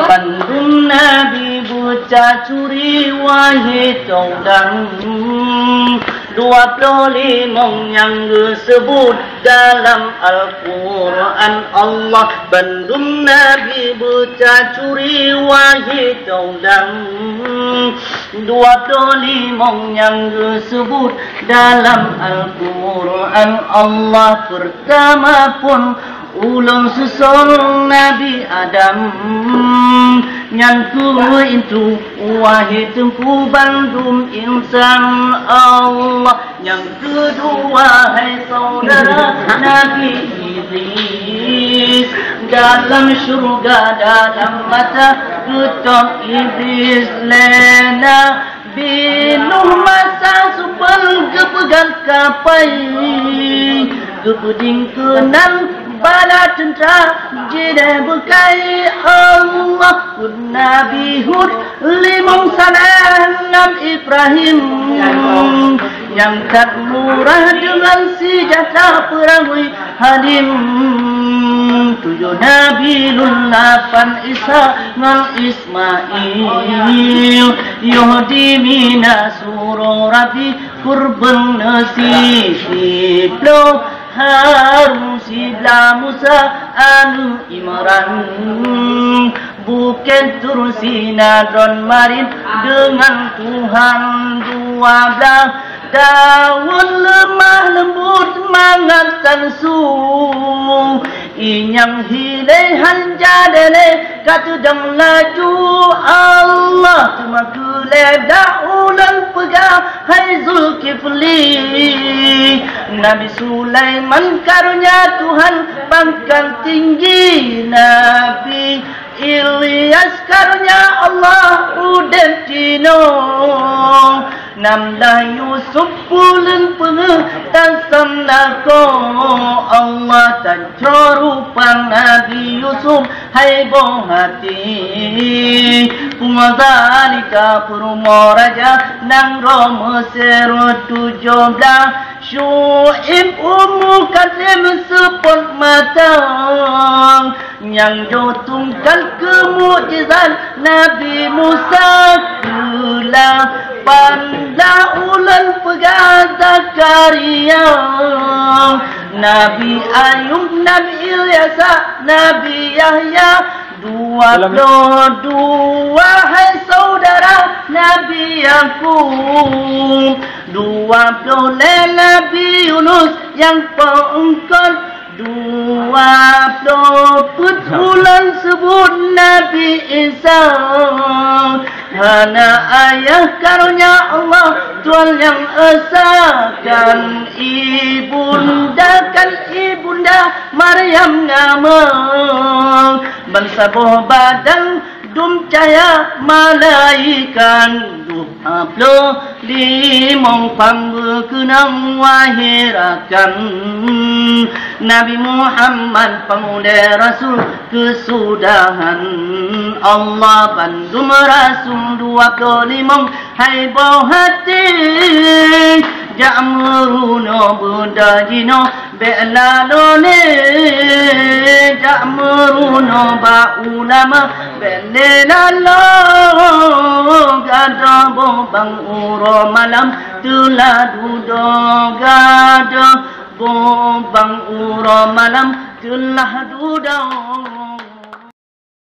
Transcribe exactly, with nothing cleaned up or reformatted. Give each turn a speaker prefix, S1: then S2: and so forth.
S1: Bandung Nabi bocah curi wahai caudang dua puluh lima yang disebut dalam Al-Quran Allah. Bandung Nabi bocah curi wahai caudang dua puluh lima yang disebut dalam Al-Quran Allah. Pertama pun ulun susul Nabi Adam nyanku itu wahai tempu Bandung insan Allah. Yang kedua hai saudara Nabi Idris dalam syurga dalam mata ketok Idris lena binuh masa supel kepegang kapai kepeding kenan pada tentera jeda bekai Allah. Nabi Hud limang salam Ibrahim yang tak murah dengan senjata perang hadim. Tujuh Nabi lapan Isa ngal Ismail Yahudi mina suruh Rabi kurban nasi lo Harun sibla Musa anu Imran bukan tursi nadron marin dengan Tuhan dua belas daun lemah lembut mangan su inyang hilai hanjadele katu dang laju Allah cuma kulai daulan pegah hai Zulkifli. Nabi Sulaiman karunia Tuhan pangkat tinggi. Nabi Ilyas karunia Allah udah dino. Namdah Yusuf pulen pengetasam nako Allah tan corupang Nabi Yusuf hai boh hati Pungazalika Purmo Raja nang Roma Sero tujuh belas Syu'ib umu kasim sepot matang yang jotungkan kemujizat Nabi Musa kula panda ulan pegah Zakaria Nabi Ayub Nabi Ilyas Nabi Yahya dua puluh dua hai saudara Nabi Yakub dua puluh Nabi Yunus yang pengkol dua puluh putulan sebut Nabi Isa hana ayah karunia Allah Tuhan yang esakan ibunda kan ibunda Maryam nama bangsa boh badan dum cahaya malaikan dua puluh limang pambekenang wahirakan Nabi Muhammad pemuda Rasul kesudahan Allah Bandung Rasul dua puluh limang hai bau hati Ja'muruno budajino be'lalone Ja'muruno ba'ulama be'lelalo Gada bang uro malam telah duduk gada bang uro malam telah duduk